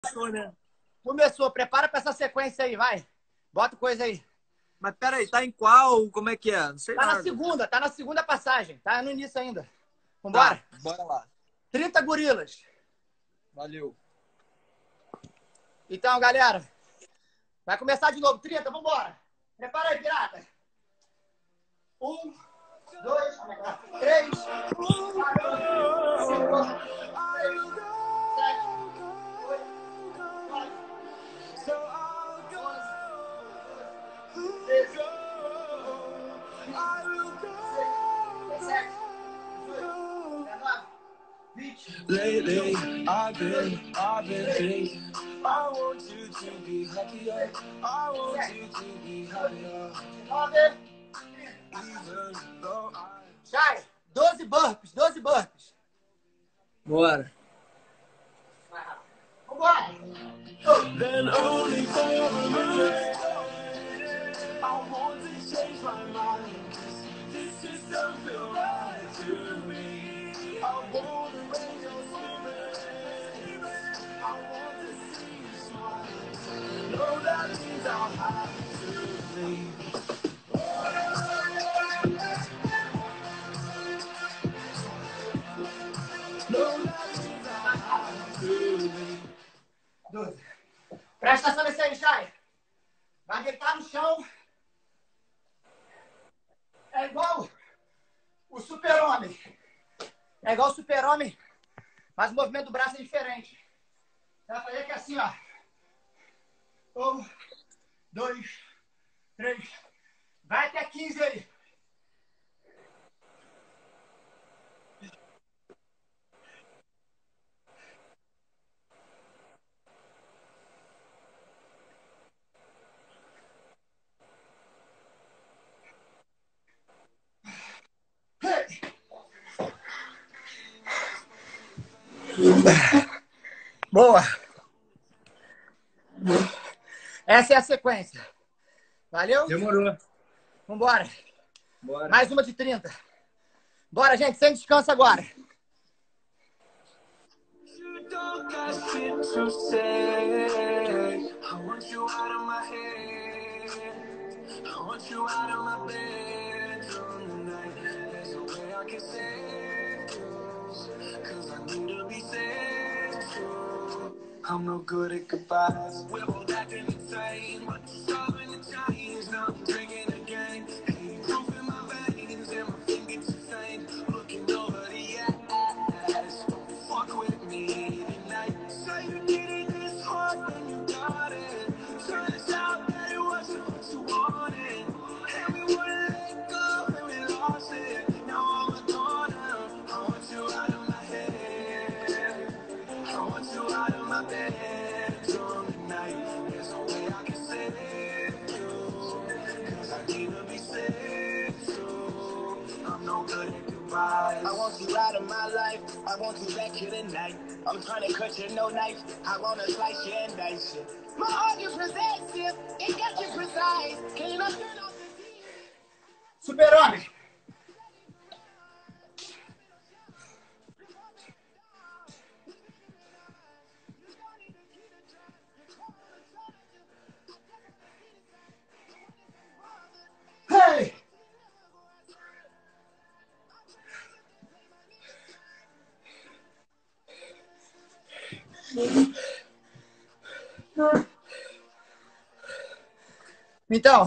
Né? Começou, prepara pra essa sequência aí, vai. Bota coisa aí. Mas peraí, tá em qual? Como é que é? Não sei nada. Tá na segunda passagem, tá no início ainda. Vambora? Tá, bora lá. 30 gorilas. Valeu. Então, galera, vai começar de novo. 30, vambora. Prepara aí, pirata. 1, 2, 3, 4, 5, 7, 8, 9, 10, 11, 17, 19, 20. Lately, I've been thinking. I want you to be happier. I want you to be happier. 19, Even though I. Chay, 12 burpees, 12 burpees. Bora. Vambora. Then only for a minute, I want to change my mind. This just don't feel right to me. I want to raise your spirit. I want to see you smile. No, that means I'll have to leave. No, that means I'll have to leave. 12. Presta atenção nesse aí, Chay. Vai deitar no chão. É igual o super-homem. É igual o super-homem, mas o movimento do braço é diferente. Você vai fazer aqui assim, ó. 1, 2, 3. Vai até 15 aí. Boa. Essa é a sequência. Valeu? Demorou. Vambora. Bora. Mais uma de 30. Bora, gente. Sem descanso agora. You don't got shit to say. I want you out of my head. I want you out of my bedroom tonight. There's no way I can save you, 'cause I need to be saved too. I'm no good at goodbyes. We're both acting insane, but you're starving to change. Now I'm drinking again. Hey, proof in my veins and my fingers insane. Looking over the ass. Fuck with me tonight. Say you needed this hard and you got it. Turns out that it wasn't what you wanted. And we wouldn't let go and we lost it. Now I'm a goner. I want you out of my head. I want you out of my bedroom tonight. There's no way I can save you, 'cause I need to be saved too. I'm no good at goodbyes. I want you out of my life. I want you back here tonight. I'm trying to cut you no knife. I wanna slice you and dice you. My heart is possessive. It got you precise. Can you not turn off the TV? Super-homem. Hey! Então,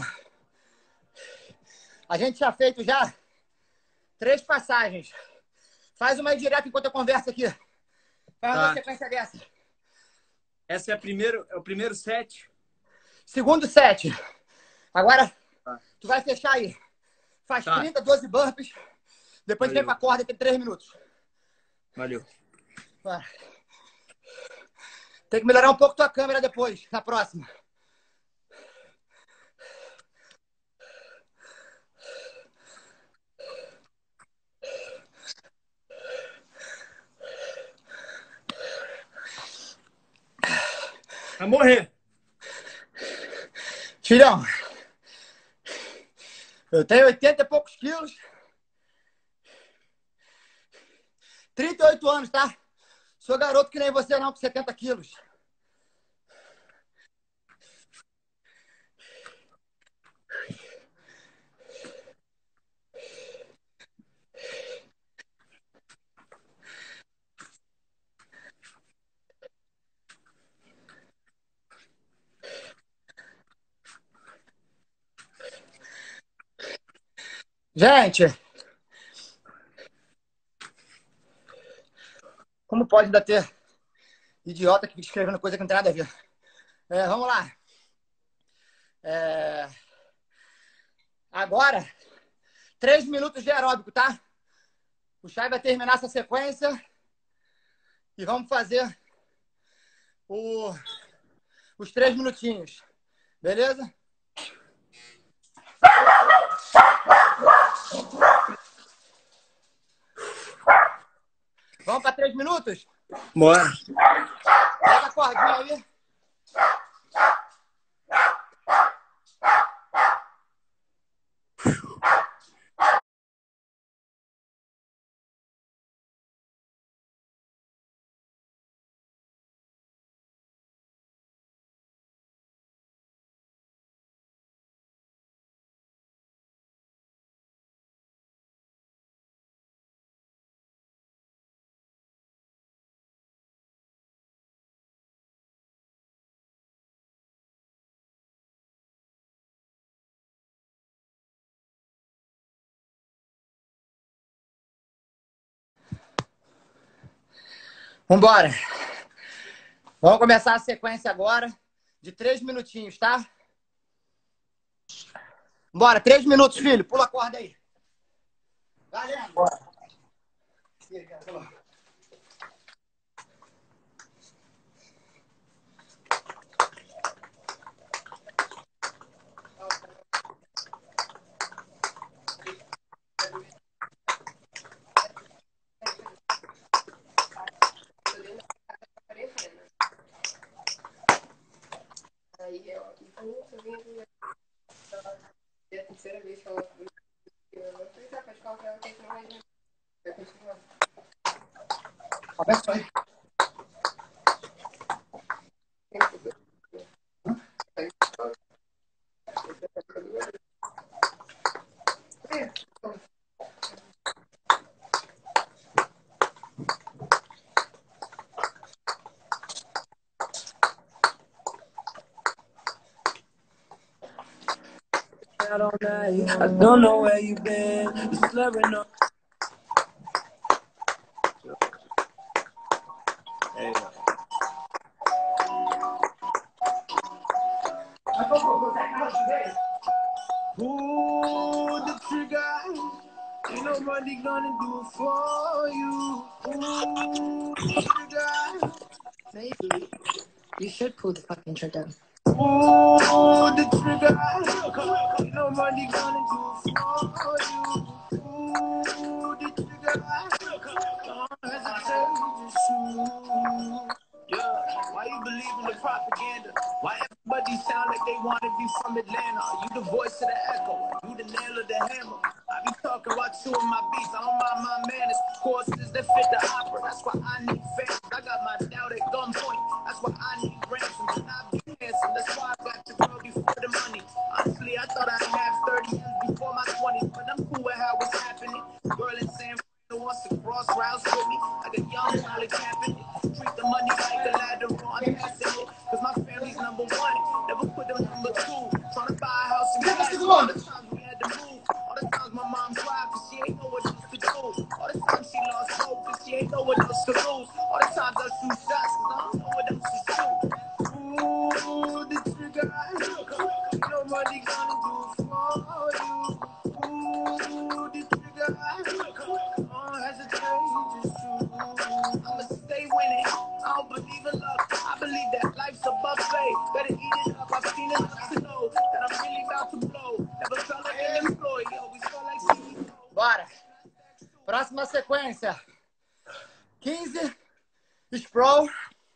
a gente tinha feito já 3 passagens. Faz uma aí direto enquanto eu converso aqui. Faz uma Tá. sequência dessa. Essa é, é o primeiro set? Segundo set. Agora, Tá. tu vai fechar aí. Faz Tá. 30, 12 burpees. Depois vem Valeu. pra corda, tem 3 minutos. Valeu. Vai. Tem que melhorar um pouco tua câmera depois, na próxima. Vai morrer. Filhão, eu tenho 80 e poucos quilos. 38 anos, tá? Sou garoto que nem você não, com 70 quilos. Gente, como pode ainda ter idiota que fica escrevendo coisa que não tem nada a ver? Vamos lá. Agora, 3 minutos de aeróbico, tá? O Chay vai terminar essa sequência e vamos fazer os 3 minutinhos. Beleza? Vamos para 3 minutos? Bora. Pega a cordinha aí. Vambora. Vamos começar a sequência agora de 3 minutinhos, tá? Bora, 3 minutos, filho. Pula a corda aí. Valendo. Bora. Aí eu nunca vim é a terceira vez que ela foi. Eu não sei se a pessoa vai ter que mais. Vai continuar. Começa aí. Out all night. I don't know where you been. You're slurring on. Pull the trigger. Ain't nobody gonna do it for you. Pull the trigger. Maybe you should pull the fucking trigger. Pull the trigger. Ain't nobody gonna do it for you. Pull the trigger. Don't hesitate to shoot. Yeah. Why you believe in the propaganda? Why everybody sound like they want to be from Atlanta? You the voice of the echo. You the nail of the hammer. I be talking about you and my beats. I don't mind my manners. Courses that fit the opera. That's why I need fans. I got my doubt at gunpoint. That's why I need ransoms and I be handsome. That's why I got the girl before the money. Honestly, I thought I'd have 30 years before my 20s, but I'm cool with how it's happening. Girl in San Francisco wants to cross routes with me. Like a young Molly Kaepernick. Treat the money like a ladder. I'm passing it. Cause my family's number one. Never put them number two. Trying to buy a house in Cali. All the times we had to move. All the times my mom cried cause she ain't know what else to do. All the times she lost hope cause she ain't know what else to lose. All the times I shoot shots cause I don't know what else to shoot. Ooh, the trigger. Nobody gonna do it for you. Ooh, the trigger. Don't hesitate to shoot. I'ma stay winning. I don't believe in luck. I believe that life's a buffet. Better eat it up. I've seen enough to know that I'm really about to blow. Never felt like an employee. Always felt like CEO. Bora. Próxima sequência. 15. Sprawl.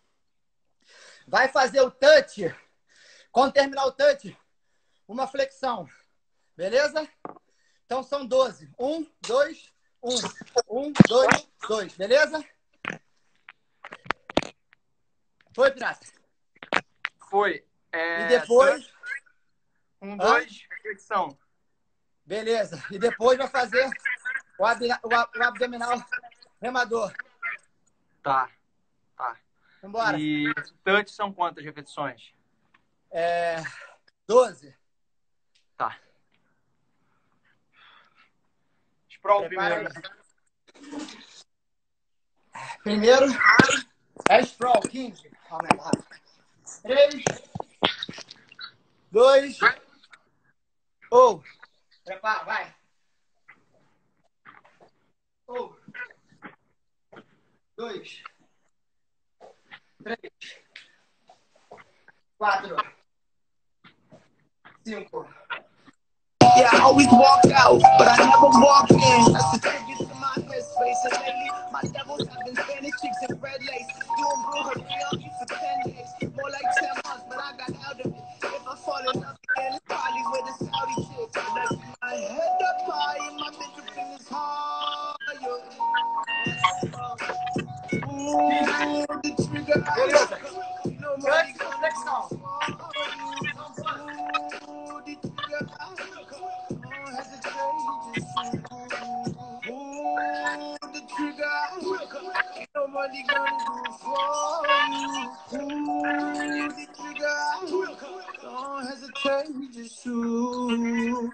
Vai fazer o touch. Quando terminar o touch, uma flexão. Beleza? Então são 12. 1, 2, 1. 1, 2, 2. Beleza? Foi, Pirata? Foi. E depois... 1, 2, flexão. Beleza. E depois vai fazer o abdominal remador. Tá. Vambora. E touch são quantas repetições? 12. Tá. Sprawl Prepara primeiro. aí. Primeiro é sprawl, 15. Aumenta. 3, 2, ou. Prepara, vai. 1, 2, 3, 4, 5. Yeah, I always walk out, but I never walk in. That's the tribute to my headspace. And lately, my devils have been Spanish chicks and red lace. Doing brujeria on me for 10 days. More like 10 months, but I got out of it. If I fall in love again, it's probably with a Saudi chick. Let's keep my head up high and my middle fingers higher. Ooh, the trigger. Beleza. Nobody Cut, flexão. Ooh, the trigger. Don't hesitate, just shoot. Ooh, the trigger. Ain't nobody gonna do for you. Ooh, the trigger. Don't hesitate, just shoot.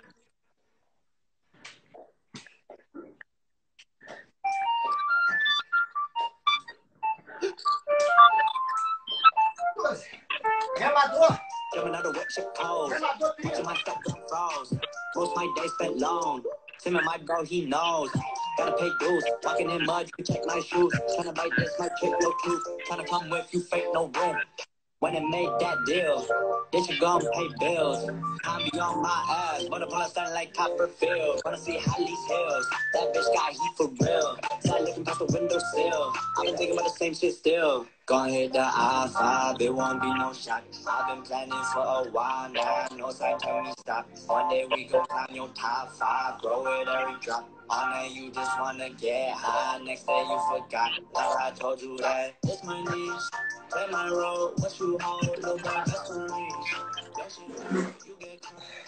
Remador. Jumping out of what you call. Remador, Watching my stuff go froze. Most my days spent long. Tim and my bro, he knows. Gotta pay dues. Walking in mud, you check my shoes. Tryna bite this, my chick, no truth. Tryna come with you, fake no room. When it made that deal, then you gon' pay bills. Time be on my ass, but upon a stand like Copperfield. Wanna see Hallie's Hills. That bitch got heat for real. Start looking past the window still. I've been thinking about the same shit still. Gonna hit the I-5, it won't be no shot. I've been planning for a while now, no sign tell me stop. One day we gon' climb your top 5, grow it every drop. On that you just wanna get high, next day you forgot. Well, I told you that it's my niche. Play my role, what you hold, no more best for me. You get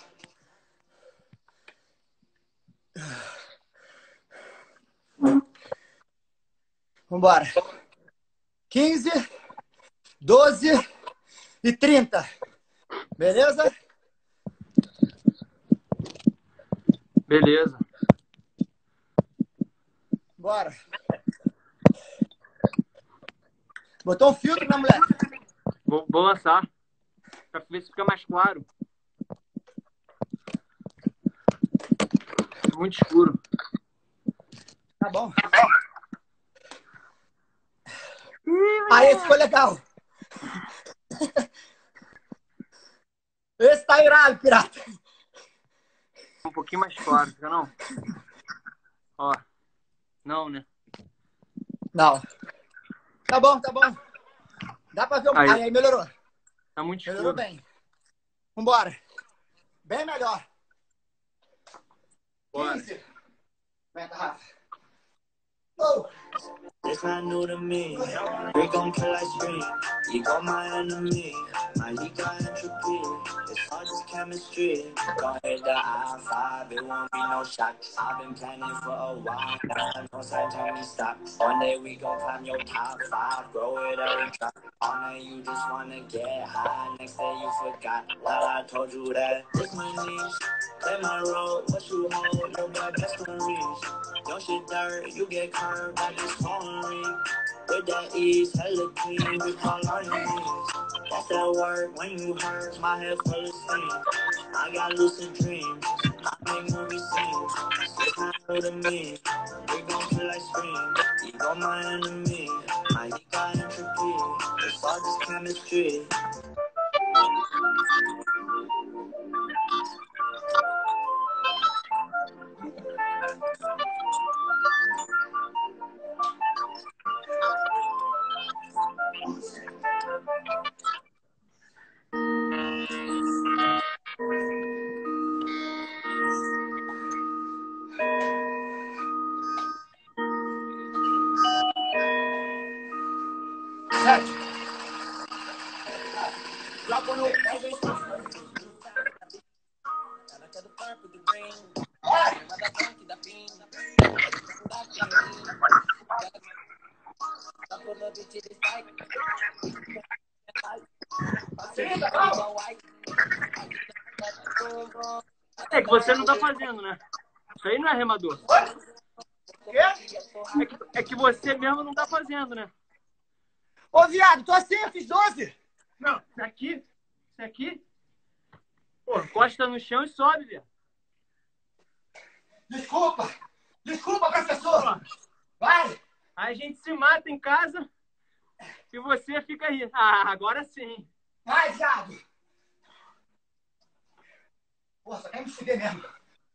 Vambora. 15, 12 e 30. Beleza? Beleza. Bora. Botou um filtro, né, moleque? Vou lançar. Pra ver se fica mais claro. Muito escuro. Tá bom. Aí, ficou legal. Esse tá irado, pirata. Um pouquinho mais claro, fica não? Ó. Não, né? Não. Tá bom, tá bom. Dá pra ver o... Aí melhorou. Tá muito escuro. Melhorou bem. Vambora. Bem melhor. Bora. 15. Aumenta, Rafa. Oh. It's not new to me. We gon' kill like spring. You got my enemy. My league got entropy. It's all just chemistry. Go hit the I-5. It won't be no shock. I've been planning for a while now. No sign tell me stop. One day we gon' climb your top 5. Grow it every drop. All night you just wanna get high. Next day you forgot. Well, I told you that. It's my niche. Play my role. What you hold. Your boy best to reach. Your shit dirt. You get curved. I just phone ring. With that ease, hella clean, we call on your knees. That's that work when you hurt, my head full of steam. I got lucid dreams, I make movie scenes. It's not new to me, we gon' feel like spring. You got my enemy, my heat got entropy. It's all just chemistry. Já quando É que você não tá fazendo, né? Isso aí não é remador. Quê? É que você mesmo não tá fazendo, né? Ô, viado, tô assim, eu fiz 12. Não, isso aqui. Pô, encosta no chão e sobe, velho. Desculpa, professor. Pô, Vai. aí a gente se mata em casa e você fica aí. Ah, agora sim. Vai, viado. Pô, só quer me fuder mesmo.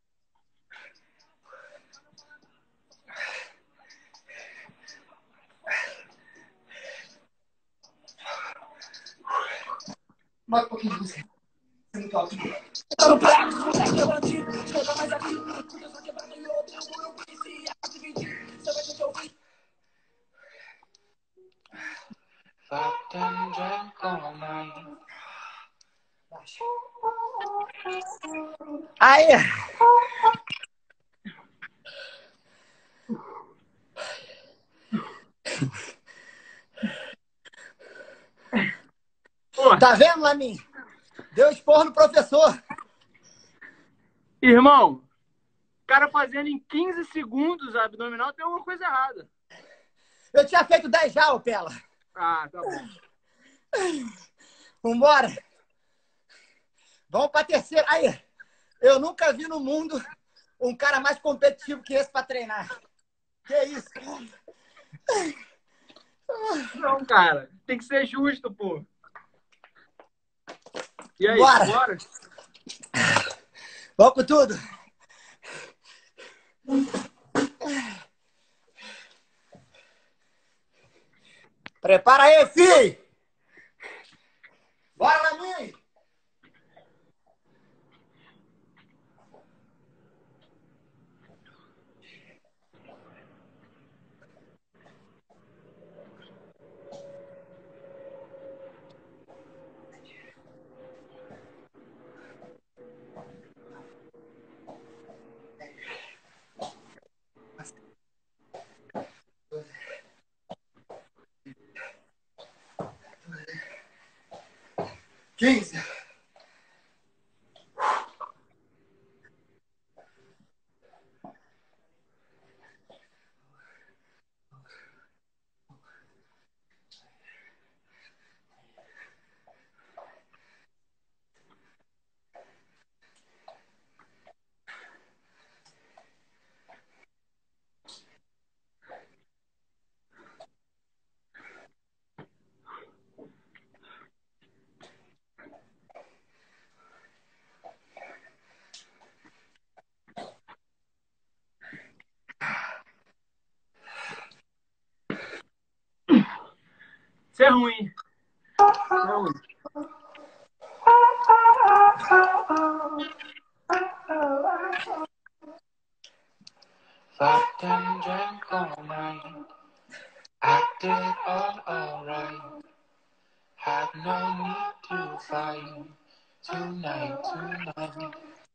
Bota um pouquinho de música. É muito alto. Fucked and drank all night. Aí. Pô, Tá vendo, Lamin? Deu esporro no professor. irmão, o cara fazendo em 15 segundos a abdominal tem alguma coisa errada. Eu tinha feito 10 já, ô Pela. Ah, tá bom. Vambora. Vamos pra terceira. Aí. Eu nunca vi no mundo um cara mais competitivo que esse pra treinar. Que isso, cara? Não, cara, tem que ser justo, pô. E aí, Bora. bora? Vamos com tudo. Prepara aí, filho. Bora, Lamin. Quinze. Isso é ruim. Isso é ruim. Fucked and drank all night. Acted all alright. Had no need to fight. Tonight.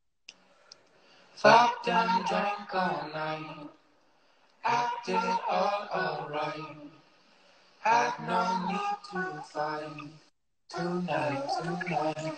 Fucked and drank all night. Acted all alright. Had no need to fight. Tonight.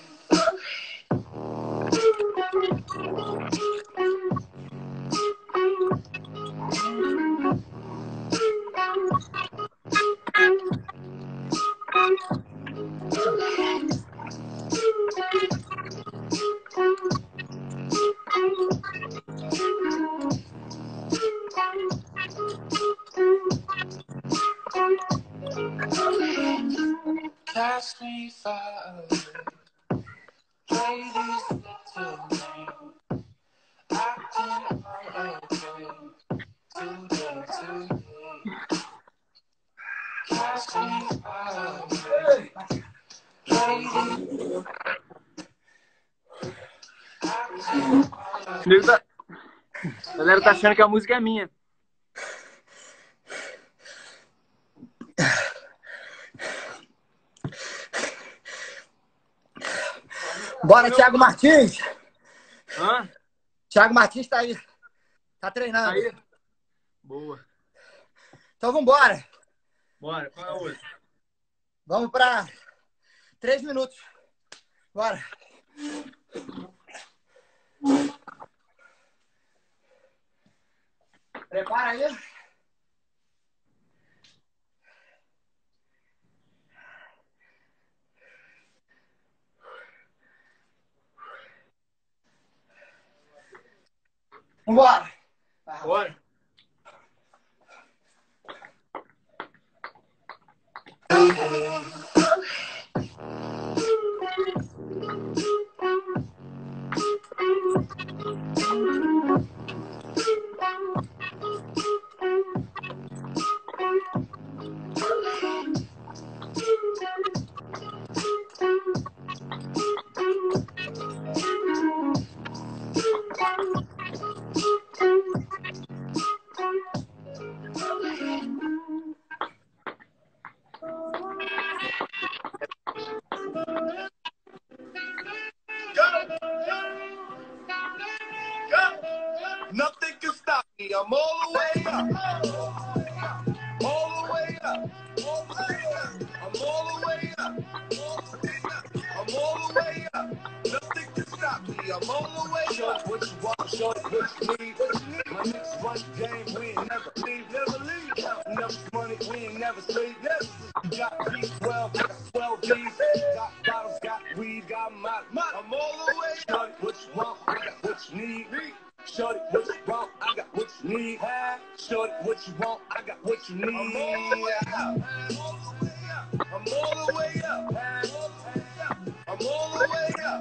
Cast me far away. Ladies little name. Acting all okay. Today. Cast me far away. Ladies. A galera tá achando que a música é minha. Bora, Thiago Martins. Hã? Thiago Martins tá aí. Tá treinando. Aí? Boa. Então vambora. Bora. Qual é o outro? Vamos pra 3 minutos. Bora. Prepara aí. Vambora. Bora. Nothing can stop me. I'm all the way up. All the way up. I'm all the way up. I'm all the way up. Nothing can stop me. I'm all the way up. What you want, short, what you need. My niggas run the game, we ain't never leave, never leave. Enough money, we ain't never sleep, never. Got B12, I got 12 G's. Got bottles, got weed, got my. I'm all the way up. What you want, I got what you need. Shorty, what you want, I got what you need. Shorty, what you want, I got what you need. I'm all the way up. I'm all the way up. I'm all the way up.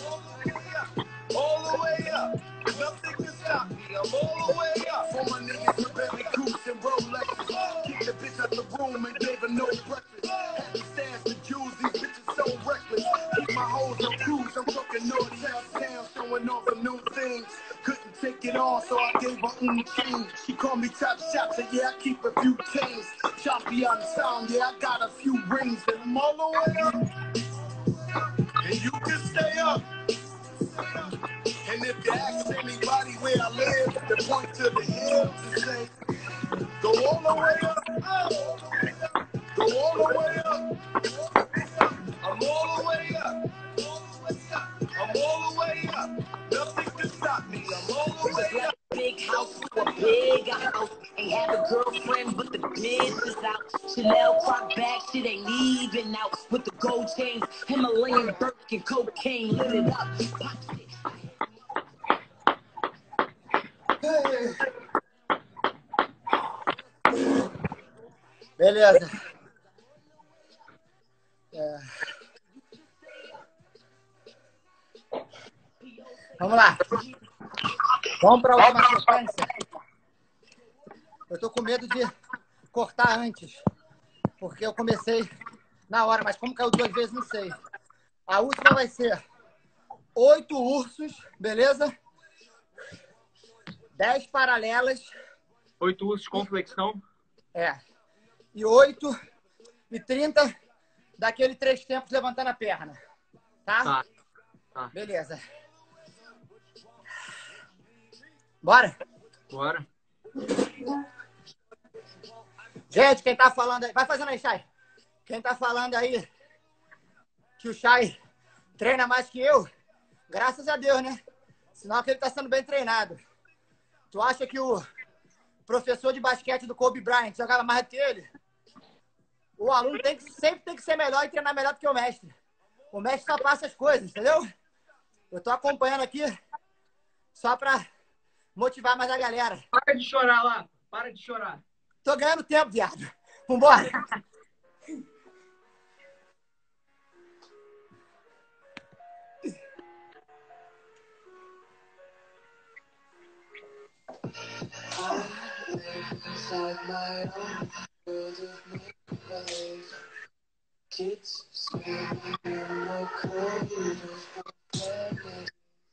All the way up. Nothing can stop me. I'm all the way up. For my niggas with Bentley Coupes and Rolexes. Kicked the bitch out the room and gave her no breakfast. Had to stash the jewels, these bitches so reckless. Keep my hoes on cruise, I'm fucking naughty uptown, showing off the new things. Couldn't take it all, so I gave her change. She called me top shot, said yeah, I keep a few chains. Choppy on sound, yeah, I got a few rings. And I'm all the way up. And you can stay up. And if you ask anybody where I live, they point to the hills and say, go all the way up. Go all the way up. I'm all the way up. I'm all the way up. Nothing can stop me. I'm all the way up. Big house to a big house. Ain't have a girlfriend, but the biz is out. Chanel crop back, shit ain't even out. With the gold chains, Himalayan Birkin, cocaine, lit it up. Pop shit. Beleza. Vamos lá. Vamos para a última sequência. Eu tô com medo de cortar antes, porque eu comecei na hora, mas como caiu 2 vezes, não sei. A última vai ser 8 ursos, beleza? 10 paralelas. 8 ursos com flexão. E 8 e 30 daquele 3 tempos levantando a perna. Tá? Tá. Beleza. Bora? Bora. Gente, quem tá falando aí... Vai fazendo aí, Chay. Quem tá falando aí que o Chay treina mais que eu, graças a Deus, né? Sinal que ele tá sendo bem treinado. Tu acha que o professor de basquete do Kobe Bryant jogava mais do que ele? O aluno sempre tem que ser melhor e treinar melhor do que o mestre. O mestre só passa as coisas, entendeu? Eu tô acompanhando aqui só pra motivar mais a galera. Para de chorar lá. Para de chorar. Tô ganhando tempo, viado. Vambora. Inside my own world of make-believe. Kids screaming in the corridors for families.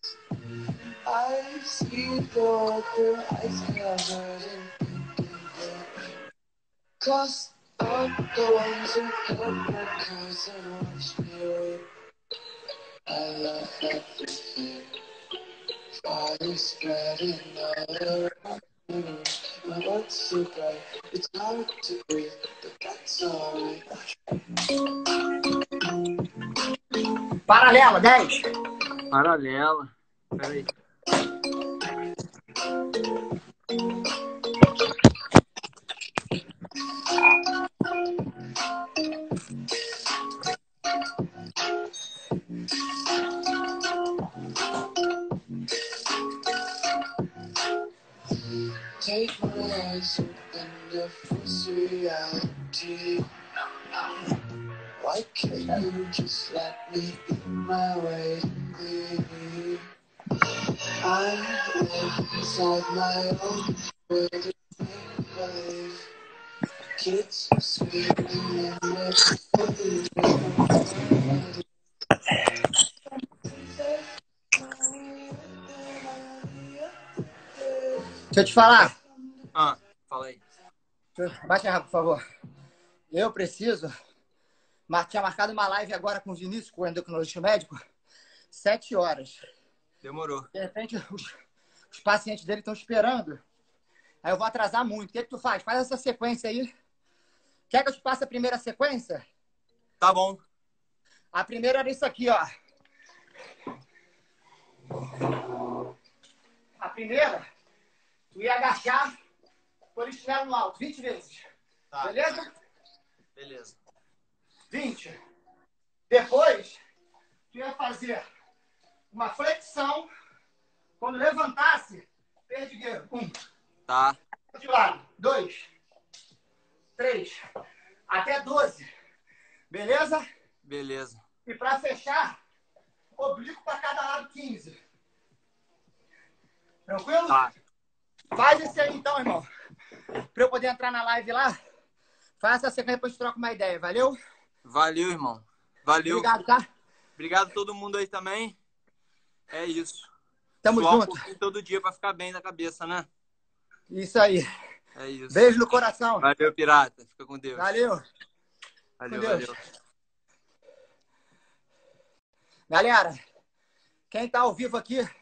I see the open eyes covered in pink and blue. Cross out the ones who held my curse and watched me weep. I love everything. Fire spreading all around. My world's so bright, it's hard to breathe, but that's alright. Paralela, 10. Paralela. Peraí. take my eyes open to force reality. Why can't you just let me eat my way and leave? I live inside my own world of make-believe. Kids screaming in their food. Deixa eu te falar. Fala aí. Baixa rápido, por favor. Eu preciso... Tinha marcado uma live agora com o Vinícius, com o endocrinologista médico, 7 horas. Demorou. De repente, os pacientes dele estão esperando. Aí eu vou atrasar muito. O que tu faz? Faz essa sequência aí. Quer que eu te passe a primeira sequência? Tá bom. A primeira era isso aqui, ó. A primeira, tu ia agachar, polichinelo no alto, 20 vezes. Tá. Beleza? Beleza. 20. Depois, tu ia fazer uma flexão. Quando levantasse, perdigueiro. 1. Tá. De lado. 2. 3. Até 12. Beleza? Beleza. E para fechar, oblíquo para cada lado 15. Tranquilo? Tá. Faz esse aí então, irmão. Para eu poder entrar na live lá, faz essa sequência, depois troca uma ideia. Valeu? Valeu, irmão. Valeu. Obrigado, tá? Obrigado a todo mundo aí também. É isso. Tamo Suar junto. um pouquinho todo dia pra ficar bem na cabeça, né? Isso aí. É isso. Beijo no coração. Valeu, pirata. Fica com Deus. Valeu. Valeu, Com Deus. valeu. Galera, quem tá ao vivo aqui,